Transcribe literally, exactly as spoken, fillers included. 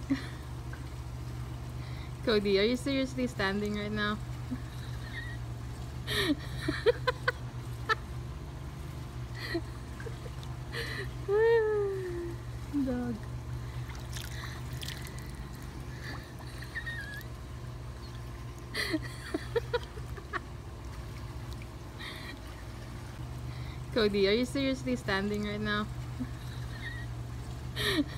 Cody, are you seriously standing right now? Dog. Cody, are you seriously standing right now?